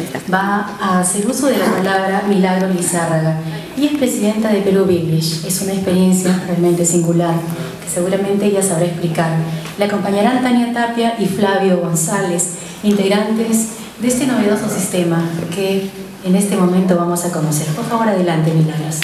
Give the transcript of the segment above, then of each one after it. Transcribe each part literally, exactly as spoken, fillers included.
va a hacer uso de la palabra Milagro Lizárraga y es presidenta de Perú Village. Es una experiencia realmente singular que seguramente ella sabrá explicar. Le acompañarán Tania Tapia y Flavio González, integrantes de este novedoso sistema que en este momento vamos a conocer. Por favor, adelante, Milagros.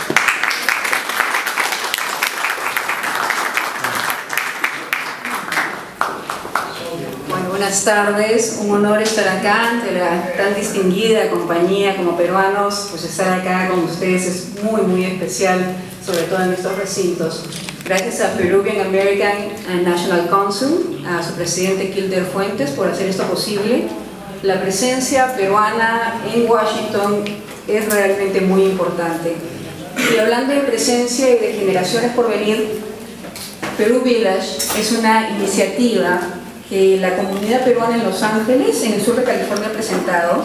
Buenas tardes, un honor estar acá ante la tan distinguida compañía como peruanos. Pues estar acá con ustedes es muy muy especial, sobre todo en estos recintos. Gracias a Peruvian American National Council, a su presidente Kilder Fuentes por hacer esto posible. La presencia peruana en Washington es realmente muy importante. Y hablando de presencia y de generaciones por venir, Perú Village es una iniciativa que la comunidad peruana en Los Ángeles, en el sur de California, ha presentado.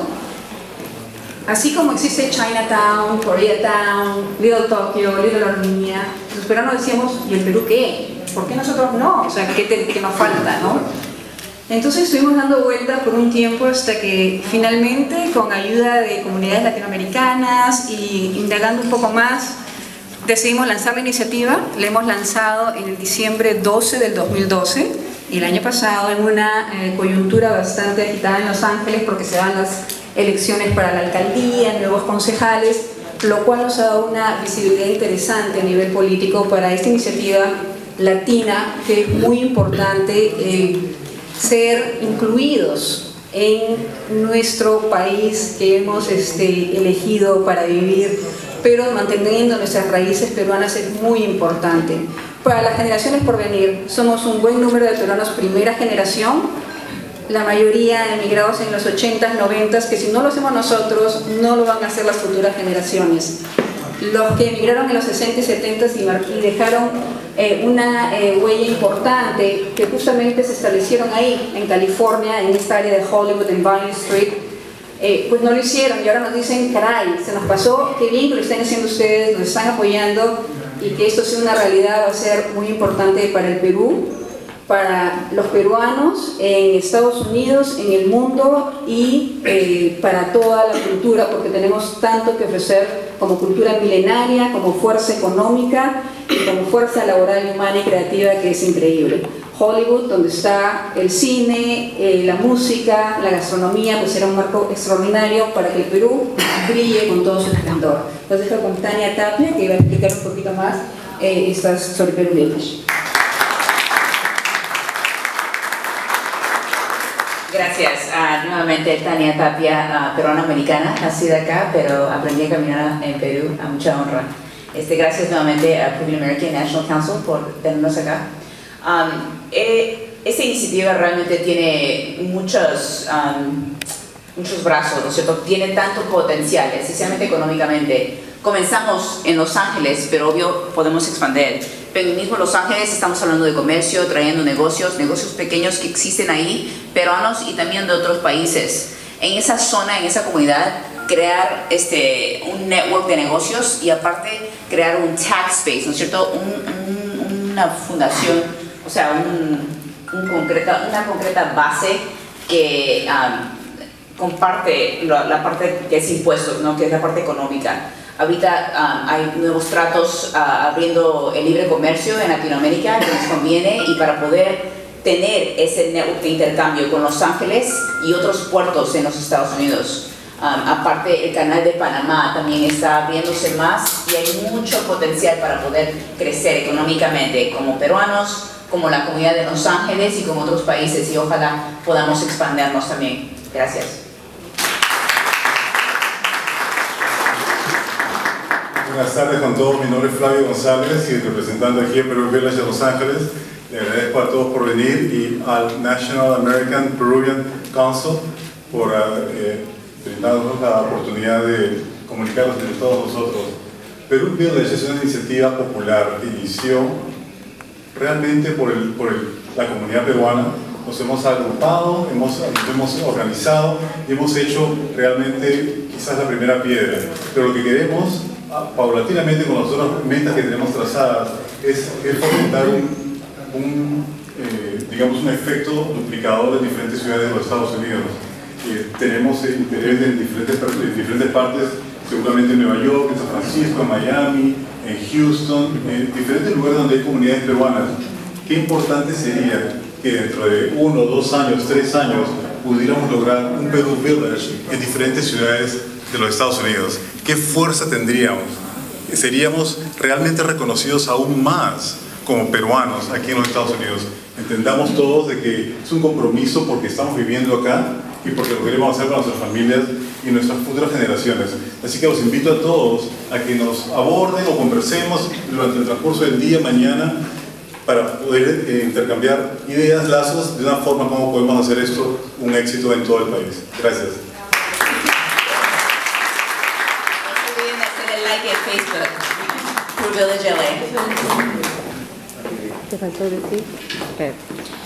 Así como existe Chinatown, Koreatown, Little Tokyo, Little Armenia, los peruanos decíamos, ¿y el Perú qué? ¿Por qué nosotros no? O sea, ¿qué, te, qué nos falta, no? Entonces estuvimos dando vueltas por un tiempo hasta que finalmente, con ayuda de comunidades latinoamericanas y indagando un poco más, decidimos lanzar la iniciativa. La hemos lanzado en el diciembre doce del dos mil doce. Y el año pasado, en una eh, coyuntura bastante agitada en Los Ángeles, porque se dan las elecciones para la alcaldía, nuevos concejales, lo cual nos ha dado una visibilidad interesante a nivel político para esta iniciativa latina, que es muy importante eh, ser incluidos en nuestro país que hemos este, elegido para vivir, pero manteniendo nuestras raíces peruanas es muy importante. Para las generaciones por venir, somos un buen número de peruanos primera generación, la mayoría emigrados en los ochentas, noventas, que si no lo hacemos nosotros, no lo van a hacer las futuras generaciones. Los que emigraron en los sesenta y setenta y dejaron eh, una eh, huella importante, que justamente se establecieron ahí, en California, en esta área de Hollywood, en Vine Street, eh, pues no lo hicieron y ahora nos dicen, caray, se nos pasó, qué bien que lo están haciendo ustedes, nos están apoyando, y que esto sea una realidad va a ser muy importante para el Perú, para los peruanos en Estados Unidos, en el mundo y eh, para toda la cultura, porque tenemos tanto que ofrecer como cultura milenaria, como fuerza económica y como fuerza laboral, humana y creativa, que es increíble. Hollywood, donde está el cine, eh, la música, la gastronomía, pues será un marco extraordinario para que el Perú brille con todo su esplendor. Los dejo con Tania Tapia, que va a explicar un poquito más eh, estas sobre Perú Village. Gracias. Uh, nuevamente Tania Tapia, uh, peruana americana, nacida acá, pero aprendí a caminar en Perú a mucha honra. Este, gracias nuevamente a Peruvian American National Council por tenernos acá. Um, eh, esta iniciativa realmente tiene muchos, um, muchos brazos, ¿no es cierto? Tiene tanto potencial, especialmente económicamente. Comenzamos en Los Ángeles, pero obvio podemos expandir. Pero en mismo Los Ángeles estamos hablando de comercio, trayendo negocios, negocios pequeños que existen ahí, peruanos y también de otros países. En esa zona, en esa comunidad, crear este, un network de negocios y aparte crear un tax space, ¿no es cierto? Un, un, una fundación, o sea, un, un concreta, una concreta base que um, comparte la, la parte que es impuestos, ¿no? Que es la parte económica. Ahorita um, hay nuevos tratos uh, abriendo el libre comercio en Latinoamérica que nos conviene, y para poder tener ese network de intercambio con Los Ángeles y otros puertos en los Estados Unidos. Um, aparte, el canal de Panamá también está abriéndose más y hay mucho potencial para poder crecer económicamente como peruanos, como la comunidad de Los Ángeles y como otros países, y ojalá podamos expandirnos también. Gracias. Buenas tardes con todos, mi nombre es Flavio González y representante aquí en Perú Village de Los Ángeles. Le agradezco a todos por venir y al National American Peruvian Council por eh, brindarnos la oportunidad de comunicarnos entre todos nosotros. Perú Village es una iniciativa popular que inició realmente por, el, por el, la comunidad peruana. Nos hemos agrupado, hemos, nos hemos organizado y hemos hecho realmente quizás la primera piedra. Pero lo que queremos paulatinamente con las otras metas que tenemos trazadas es, es fomentar un, un, eh, digamos un efecto duplicador en diferentes ciudades de los Estados Unidos. Eh, tenemos eh, interés en diferentes, en diferentes partes, seguramente en Nueva York, en San Francisco, en Miami, en Houston, en diferentes lugares donde hay comunidades peruanas. Qué importante sería que dentro de uno, dos años, tres años, pudiéramos lograr un Perú Village en diferentes ciudades de los Estados Unidos. ¿Qué fuerza tendríamos? Seríamos realmente reconocidos aún más como peruanos aquí en los Estados Unidos. Entendamos todos de que es un compromiso porque estamos viviendo acá y porque lo queremos hacer para nuestras familias y nuestras futuras generaciones. Así que los invito a todos a que nos aborden o conversemos durante el transcurso del día, mañana, para poder eh, intercambiar ideas, lazos, de una forma como podemos hacer esto un éxito en todo el país. Gracias. No se olviden de hacer el like en Facebook, Peru Village L A. ¿Te faltó decir?